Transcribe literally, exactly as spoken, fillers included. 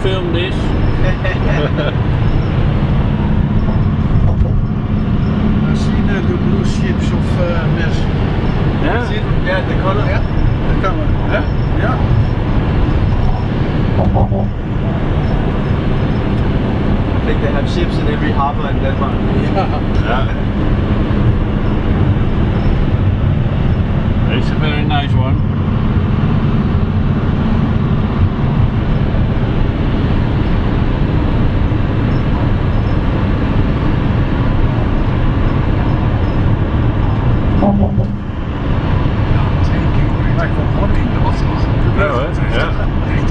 film this. I've seen uh, the blue ships of uh, Maersk. Yeah? See it? Yeah, the color. Yeah, the color. Yeah, yeah. I think they have ships in every harbor in Denmark. Yeah. Yeah. It's a very nice one. Like van Horning. Ja hoor, ja.